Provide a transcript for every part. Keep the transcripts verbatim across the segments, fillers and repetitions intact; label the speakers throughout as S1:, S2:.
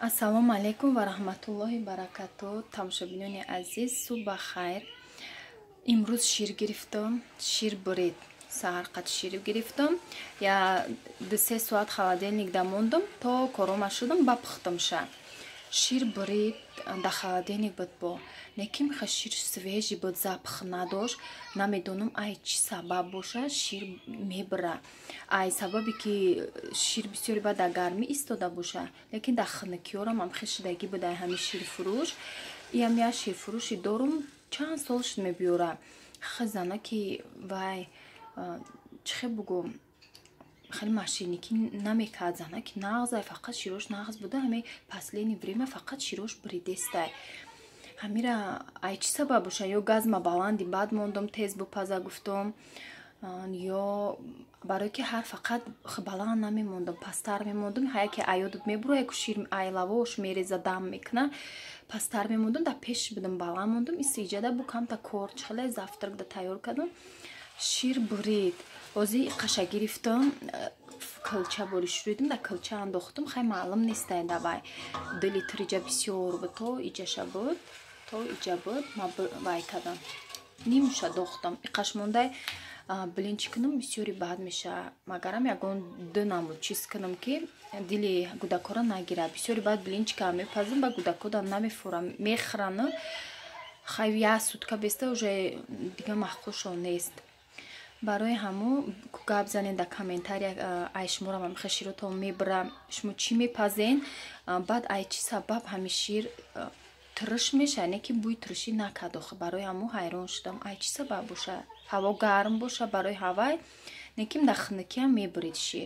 S1: Ассалому алейкум ва раҳматуллоҳи баракату. Тамошобинони азиз, субҳ ба хайр. Имрӯз шир гирифтам, шир буред. Саҳар қад шир гирифтам. Я ду се соат холодильник да мондам, то корома шудам ба пухтамша. Шир буред да холодильник буд бо. Лекин ха шир свежи буд, запах надошт. Намедонам ай чӣ сабаб боша шир мебра. Ай сабаби ки шир бисёри ба да гармӣ истода боша. Лекин да ханакиёрам ам хешидагӣ буда ай ҳами ширфурӯш. Иам я ширфурӯши дорум чанд сол шуд мебиёра. Хазана ки вай чихе бугум хеле машиники намекард зана ки нағзай фақат широш нағз буда. Ҳами последни время фақат широш буридестай. Ҳамира ай чӣ сабаб боша? Ё газма баланди бад мондам, тез бупаза гуфтам, ё барои ки ҳар фақат баланд намемондам, пасттар мемондам. ҳая ки аёдат мебурояд ки шир ай лавош мереза дам мекуна, пасттар мемондам, да пеш будам баланд мондам. Истиҷада бу камта кор чихелай завтрак да тайёр кардам. Шир буред ози қаша гирифтам, калча бори шуридам, да калча андохтам. Хай маълум нестай давай ду литр иҷа бисёр буд, то иҷаша буд, то иҷа буд. Ма вай кардам, нимуша дохтам. иқаш мондай блинчи кунам бисёри бад меша. Магарам ягон ду намуд чиз кунам ки дили гудакора нагирад. Бисёри бад блинчика мепазам, ба гудакода намефурам, мехӯранд. Хай я сутка беста уже дига маҳқулшон нест. Барои ҳамо гап занед да комментария, ай шуморам ам хеширото мебра, шумо чӣ мепазен? Баъд ай чӣ сабаб ҳами шир турш меша, не ки бӯи туршӣ накард. Охир барои ҳамо ҳайрон шудам. Ай чӣ сабаб боша? Ҳаво гарм боша барои ҳавай, не ки да хунукиам мебурид шир.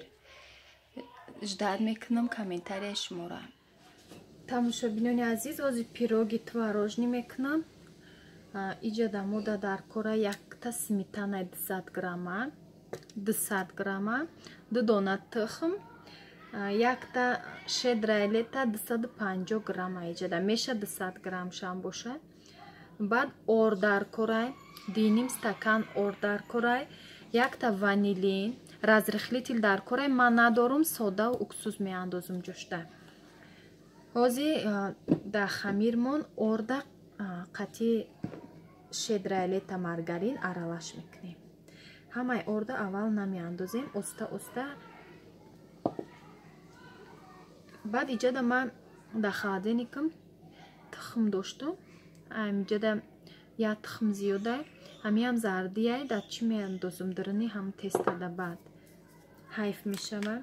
S1: ждат мекунам комментарияи шумора. Тамошобинони азиз, ози пироги творожни мекунам. Иҷа да мода дар кора якта сметана дусад грамма, дусад грамма, ду дона тухм, якта шедрая лета дусаду панҷоҳ грамма иҷада меша дусад грамм шам боша. Баъд ор дар корай, диним стакан ор дар корай, якта ванилин, разрихлитель дар корай. Ман надорум, содаву уксус меандозум ҷошта. ҳозир да хамирмон орда қатъи шедрая лета маргарин аралаш мекунем. Ҳамаи орда аввал намеандозем, оста оста. баъд иҷада ман да холодильникам тухм доштам. Амиҷада я тухм зиёдай, ҳамиам зардияй да чӣ меандозам дурани ҳам тестада. баъд ҳайф мешавад.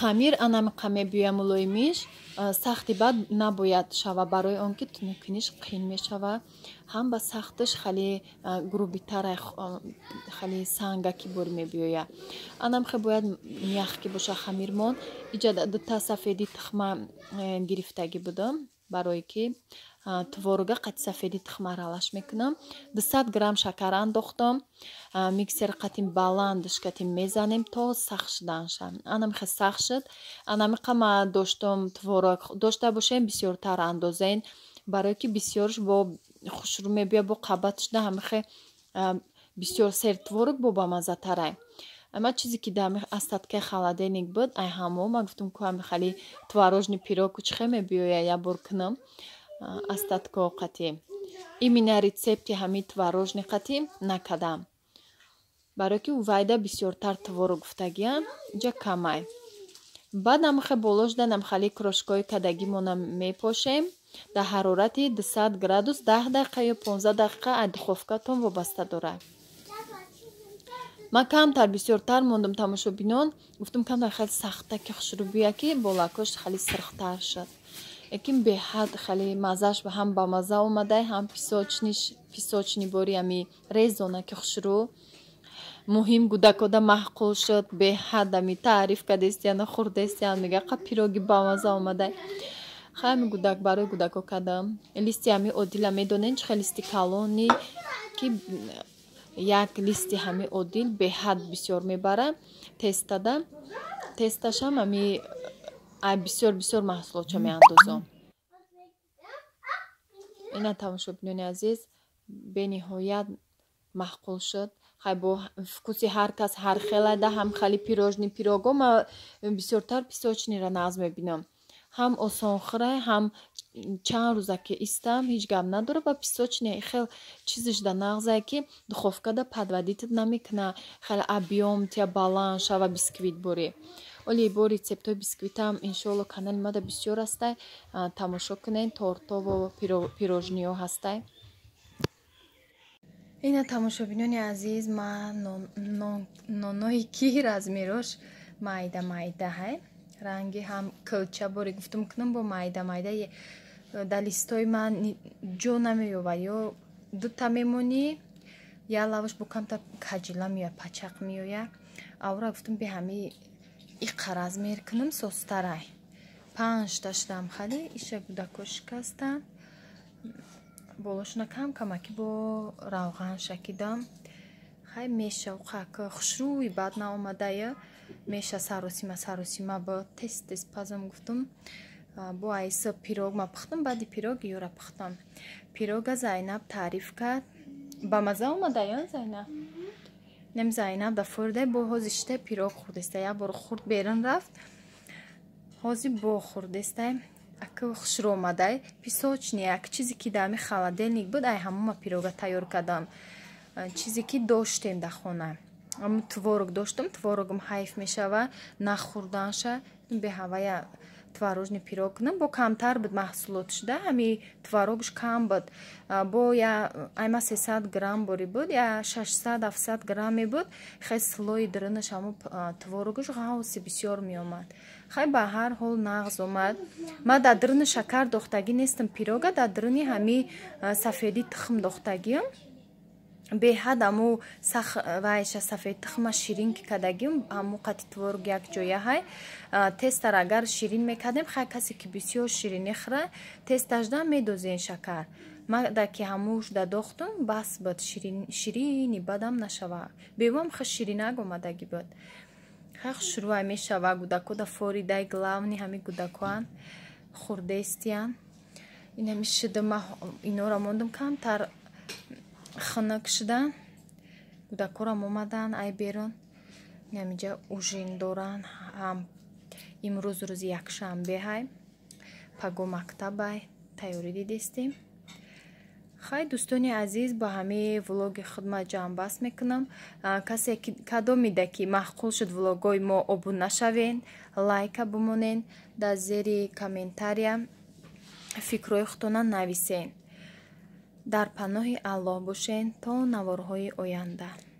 S1: хамир анами қамебия мулоимиш сахти бад набояд шава барои он ки тунукиниш қин мешава ҳам ба сахтиш хали грубитара хали сангаки бори мебиёя анам хе бояд мяхки боша хамирмон иҷа дута сафеди тухма гирифтагӣ будам барое ки творога қати сафеди тухма аралаш мекунам дусад грамм шакар андохтам миксер қатин баландш қатин мезанем то сахт шуданша анам хе сахт шуд анами қама доштам творог дошта бошем бисёртар андозен барое ки бисёрш бо хушрӯ мебия бо қабат шуда ҳамихе бисёр сер творог бо бамазатарай ама чизе ки дами астаткаи халаденик буд ай ҳамо ма гуфтам ку ами хали творожни пирог чхе мебиёя я бор кунам астатко қати имина рецепти ҳами творожни қати накадам барое ки вайда бисёртар творог гуфтагиам ҷа камай баъд амихе боло шуданам хали крошкои кадагимона мепошем дар ҳарорати дусад градус даҳ дақиқа ё понздаҳ дақиқа аз духовкатон вобаста дорад ман камтар бисёртар мондам тамошобинон гуфтам камтар хеле сахта ки хушрӯ бия ки болакош хали сирхтар шуд лекин беҳад хали маззаш ҳам ба мазза омадай ҳам писочниш писочни бори ами резона ки хушрӯ муҳим гудакода маҳқул шуд беҳад ами таъриф кадестияна хурдестиян мега қа пироги ба мазза омадай хами гудак барои гудако кардам листи ами одила медонен чхе листи калони ки як листи ҳами одил беҳад бисёр мебара тестада тесташам ами ай бисёр бисёр маҳсулотча меандозам ина тамошобинони азиз бениҳоят маҳқул шуд хай бо вкуси ҳар кас ҳар хелада ҳам хали пирожни пирого ма бисёртар писочнира нағз мебинам ҳам осонхӯрай ҳам чанд рӯза ки истам ҳеҷ гап надора ба писочни хел чизиш да нағзае ки духовкада подводитит намекуна хеле объём тия баланд шава бисквит бори оли бо рецептҳои бисквитам иншоалло канали мада бисёр ҳастай тамошо кунед тортову пирожниҳо ҳастай ина тамошобинони азиз ман нонои кир аз мирош майда майда ҳай ранги ҳам кӯча бори гуфтам кунам бо майда майда дар листои ман ҷо намеёвад ё дута мемонӣ я лаваш бо камта каҷила меоя пачақ меоя авра гуфтам би ҳами иқа размер кунам состарай панҷта шудам хали иша гудако шикастан болошуна кам камаки бо равған шакидам хай меша уқака хушрӯи бад наомадая меша саросима саросима бо тест тест пазам гуфтам бо айса пирог ма пухтам баъди пирог ёра пухтам пирога Зайнаб таъриф кард ба маза омадая Зайнаб нем Зайнаб да фурда бо ҳози шта пирог хурдеста як бор хурд берун рафт ҳози бо хурдеста ака хушрӯ омадай писочни як чизе ки дами халаделник буд ай ҳамома пирога тайёр кардам чизе ки доштем дар хона ам творог доштам творогам ҳайф мешава нахӯрданша беҳавая творожни пирог кунам бо камтар буд маҳсулот шуда ҳами творогш кам буд бо я айма сесад грамм бори буд я шашсад ҳафтсад грамме буд хай слои дурунаш ҳамо творогш ғавси бисёр меомад хай ба ҳар ҳол нағз омад ма дар дуруни шакар дохтагӣ нестам пирога дар дуруни ҳами сафеди тухм дохтагиам беҳад аму вайша сафед тухма ширин ки кадагим аму қати творог як ҷоя ҳай тестар агар ширин мекардем хай касе ки бисёр ширинӣ хӯра тесташда медозен шакар ма да ки ҳамуш да дохтум бас буд ширини бадам нашава бемам хе ширинак омадагӣ буд хай хушрӯай мешава гудако да форидай главни ҳами гудакоан хурдестиян инами шуда ма инора мондам камтар хунук шудан гудакорам омадан ай берун намиҷа ужин доран ҳам имрӯз рӯзи якшанбе ҳай паго мактабай тайёрӣ дидестем хай дӯстони азиз ба ҳамаи влоги худмат ҷамъбаст мекунам касе кадомида ки маҳқул шуд влогои мо обуна шавен лайка бимонен дар зери комментария фикрҳои худтона нависен дар паноҳи Аллоҳ бошен то наворҳои оянда.